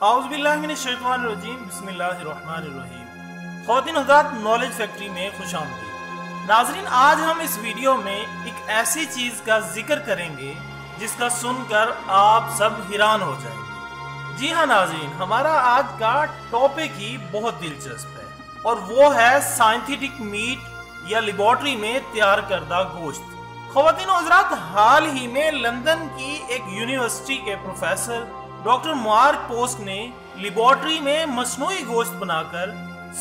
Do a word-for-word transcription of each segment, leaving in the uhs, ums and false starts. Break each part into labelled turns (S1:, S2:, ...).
S1: औज़ुबिल्लाहिमिनश्शैतानिर्रजीम बिस्मिल्लाहिर्रहमानिर्रहीम। ख़वातीन हज़रात, knowledge factory में खुश आमदीद। नाज़रीन, आज हम इस वीडियो में एक ऐसी चीज़ का जिक्र करेंगे जिसका सुनकर आप सब हैरान हो जाएंगे। जी हाँ नाज़रीन, हमारा आज का टॉपिक ही बहुत दिलचस्प है और वो है साइंटिफिक मीट या लेबोरेटरी में तैयार करदा गोश्त। ख़वातीन हज़रात, हाल ही में लंदन की एक यूनिवर्सिटी के प्रोफेसर डॉक्टर मार्क पोस्ट ने लेबोरेटरी में मसनूई गोश्त बनाकर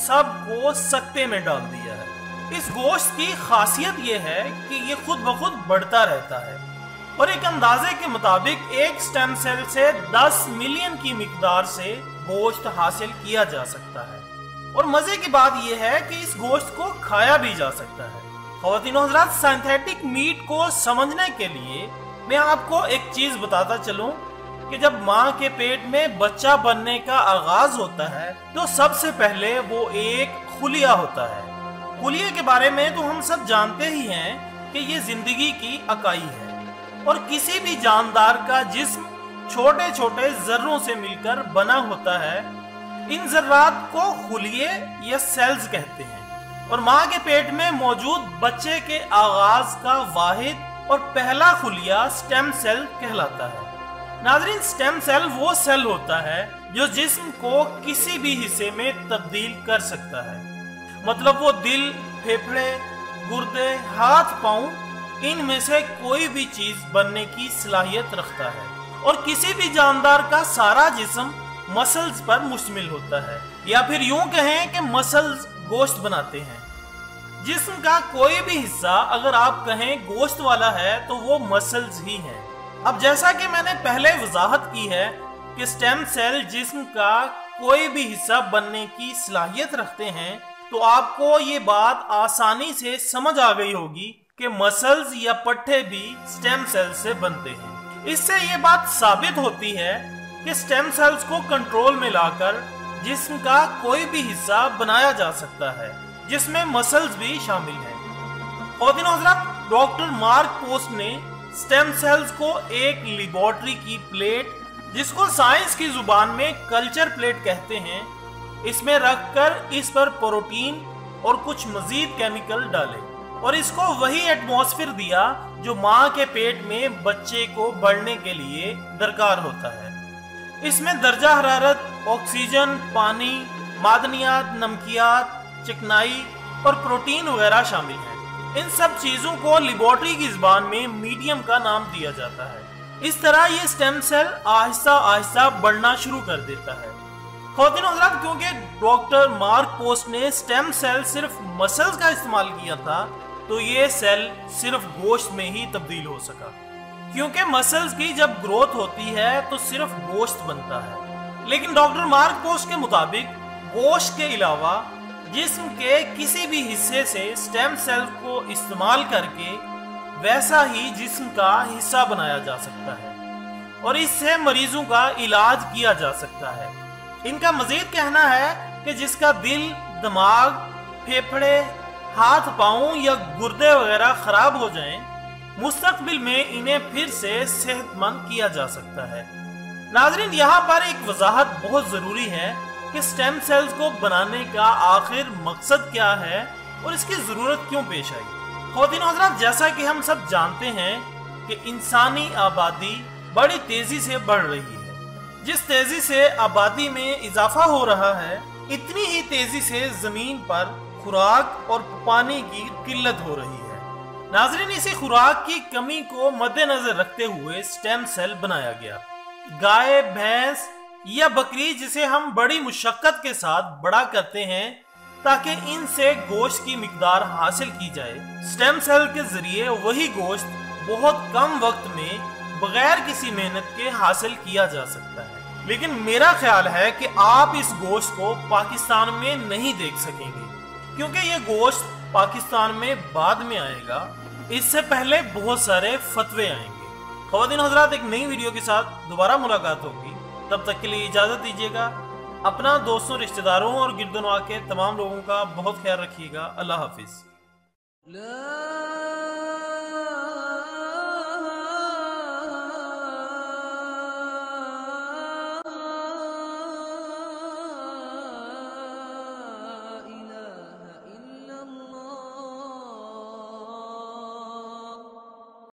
S1: सबको सकते में डाल दिया है। इस गोश्त की खासियत यह है कि ये खुद ब खुद बढ़ता रहता है और एक अंदाजे के मुताबिक एक स्टेम सेल से दस मिलियन की मिकदार से गोश्त हासिल किया जा सकता है। और मजे की बात यह है कि इस गोश्त को खाया भी जा सकता है। ख़वातीन हज़रात, सिंथेटिक मीट को समझने के लिए मैं आपको एक चीज बताता चलूं कि जब माँ के पेट में बच्चा बनने का आगाज होता है तो सबसे पहले वो एक खुलिया होता है। खुलिये के बारे में तो हम सब जानते ही हैं कि ये जिंदगी की इकाई है और किसी भी जानदार का जिस्म छोटे छोटे जर्रों से मिलकर बना होता है। इन जर्रात को खुलिये या सेल्स कहते हैं और माँ के पेट में मौजूद बच्चे के आगाज का वाहिद और पहला खुलिया स्टेम सेल कहलाता है। नाज़रीन, स्टेम सेल वो सेल होता है जो जिस्म को किसी भी हिस्से में तब्दील कर सकता है। मतलब वो दिल, फेफड़े, गुर्दे, हाथ, पांव, इनमें से कोई भी चीज बनने की सलाहियत रखता है और किसी भी जानदार का सारा जिस्म मसल्स पर मुश्तमिल होता है, या फिर यूं कहें कि मसल्स गोश्त बनाते हैं। जिस्म का कोई भी हिस्सा अगर आप कहें गोश्त वाला है तो वो मसल्स ही हैं। अब जैसा कि मैंने पहले वजाहत की है कि स्टेम सेल जिस्म का कोई भी हिस्सा बनने की सलाहियत रखते हैं, तो आपको ये बात आसानी से समझ आ गई होगी कि मसल्स या पट्टे भी स्टेम सेल से बनते हैं। इससे ये बात साबित होती है कि स्टेम सेल्स को कंट्रोल में लाकर जिस्म का कोई भी हिस्सा बनाया जा सकता है, जिसमें मसल्स भी शामिल हैं। ख़वातीन हज़रात, डॉक्टर मार्क पोस्ट ने स्टेम सेल्स को एक लेबोरेटरी की प्लेट, जिसको साइंस की जुबान में कल्चर प्लेट कहते हैं, इसमें रखकर इस पर प्रोटीन और कुछ मजीद केमिकल डाले और इसको वही एटमॉस्फेयर दिया जो माँ के पेट में बच्चे को बढ़ने के लिए दरकार होता है। इसमें दर्जा हरारत, ऑक्सीजन, पानी, मादनियात, नमकियात, चिकनाई और प्रोटीन वगैरह शामिल है। इन सब चीजों को लेबोरेटरी की जुबान में मीडियम का नाम दिया जाता है। इस तरह ये स्टेम सेल आहिस्ता आहिस्ता बढ़ना शुरू कर देता है। ख़वातीन हज़रात, क्योंकि डॉक्टर मार्क पोस्ट ने स्टेम सेल सिर्फ मसल्स का इस्तेमाल किया था, तो ये सेल सिर्फ गोश्त में ही तब्दील हो सका। क्योंकि मसल्स की जब ग्रोथ होती है तो सिर्फ गोश्त बनता है, लेकिन डॉक्टर मार्क पोस्ट के मुताबिक गोश्त के अलावा जिस्म के किसी भी हिस्से से स्टेम सेल को इस्तेमाल करके वैसा ही जिस्म का हिस्सा बनाया जा सकता है और इससे मरीजों का इलाज किया जा सकता है। इनका मजीद कहना है कि जिसका दिल, दिमाग, फेफड़े, हाथ, पांव या गुर्दे वगैरह खराब हो जाएं, मुस्तकबिल में इन्हें फिर से सेहतमंद किया जा सकता है। नाजरीन, यहाँ पर एक वजाहत बहुत जरूरी है कि स्टेम सेल्स को बनाने का आखिर मकसद क्या है और इसकी जरूरत क्यों पेश आई। ख़वातीन हज़रात, जैसा कि हम सब जानते हैं कि इंसानी आबादी बड़ी तेजी से बढ़ रही है। जिस तेजी से आबादी में इजाफा हो रहा है, इतनी ही तेजी से जमीन पर खुराक और पानी की किल्लत हो रही है। नाजरीन, इसी खुराक की कमी को मद्देनजर रखते हुए स्टेम सेल बनाया गया। गाय, भैंस या बकरी, जिसे हम बड़ी मुशक्कत के साथ बड़ा करते हैं ताकि इनसे गोश्त की मिकदार हासिल की जाए, स्टेम सेल के जरिए वही गोश्त बहुत कम वक्त में बगैर किसी मेहनत के हासिल किया जा सकता है। लेकिन मेरा ख्याल है कि आप इस गोश्त को पाकिस्तान में नहीं देख सकेंगे, क्योंकि ये गोश्त पाकिस्तान में बाद में आएगा। इससे पहले बहुत सारे फतवे आएंगे। ख़वातीन हज़रात, एक नई वीडियो के साथ दोबारा मुलाकात होगी। तब तक के लिए इजाजत दीजिएगा। अपना, दोस्तों, रिश्तेदारों और गिरदोनवा के तमाम लोगों का बहुत ख्याल रखिएगा। अल्लाह हाफिज।